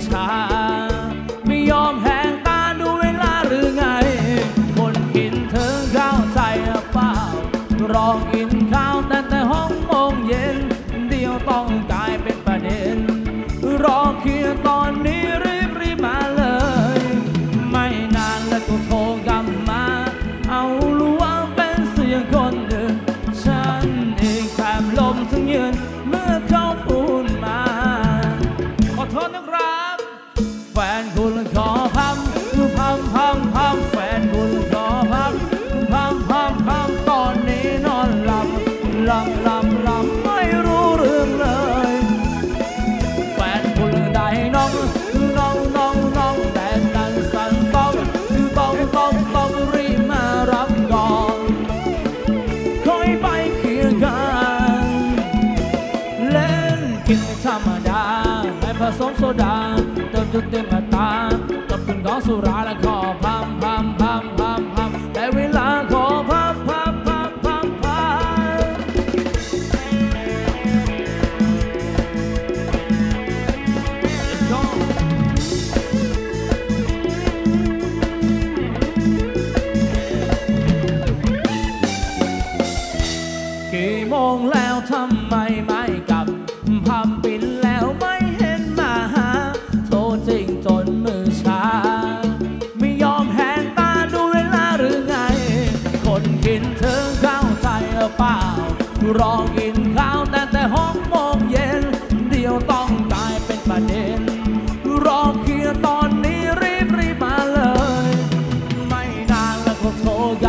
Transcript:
ชาไม่ยอมแหงตาดูเวลาหรือไงคนกินเธอเข้าใจเปล่ารอกินข้าวแต่ห้องโมงเย็นเดียวต้องกลายเป็นประเด็นรอเคลียร์ตอนนี้รีบมาเลยไม่นานแล้วก็โทรกลับมาเอารู้ว่าเป็นเสียงคนเดินฉันเองแทบลมทั้งยืนเมื่อเขาพูดมาขอโทษนะครับแฟนคุณขอพัมแฟนคุณขอพัมตอนนี้นอนหลับไม่รู้เรื่องเลยแฟนคุณได้น้องแต่ดันสันต้องรีบมารับก่อนคอยไปเคลียร์กันเล่นกินไม่ธรรมดาไม่ผสมโซดาเติมจนเต็มอัตรากับคุณของสุราและขอพัมแต่เวลาขอพัมกี่โมงแล้วทำไมไม่กลับพัมปิดแล้วไม่เห็นมาหาโทรจริงจนมือชาไม่ยอมแหงตาดูเวลาหรือไงคนกินเธอเข้าใจเปล่ารอกินข้าวแต่ห้องโมงเย็นเดียวต้องกลายเป็นประเด็นรอเคลียร์ตอนนี้รีบมาเลยไม่นานแล้วก็โทร